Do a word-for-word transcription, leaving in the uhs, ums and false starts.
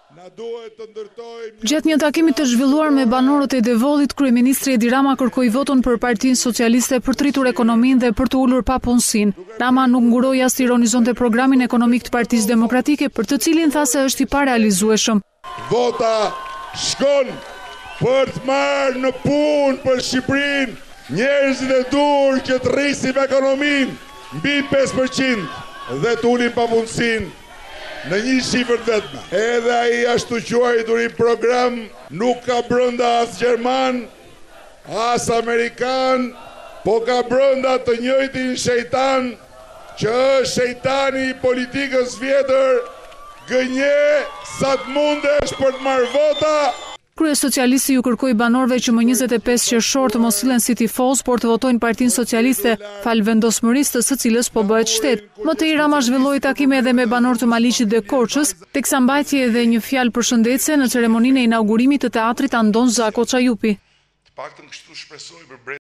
Gjatë një takimi të zhvilluar me banorët e Devollit, kryeministri Edi Rama kërkoi voton për Partinë Socialiste për të rritur ekonominë dhe për të ulur papunësinë. Rama nuk nguroi as të ironizonte programin ekonomik të Partisë Demokratike, për të cilin tha se është i parealizueshëm. Vota shkon për të marrë në punë për Shqipërinë njerëzit e dur që të rrisim ekonominë mbi pesë përqind dhe të ulim papunësinë në një shifër vetme. Edhe ai ashtu quajtur i program nuk ka brenda as gjerman, as amerikan, po ka brenda të njëjtin shejtan, që është shejtani i politikës vjetër, gënje sa të mundesh për të marrë vota. Kryesocialisti ju kërkoi banorëve që më njëzet e pesë qershor të mos sillen si tifoz, por të votojnë Partinë Socialiste, fal vendosmërisë të së cilës po bëhet shtet. Më tej Rama zhvilloi takime edhe me banorë të Maliqit dhe Korçës, teksa mbajti edhe një fjalë përshëndetse në ceremoninë e inaugurimit të teatrit Andon Zako Çajupi.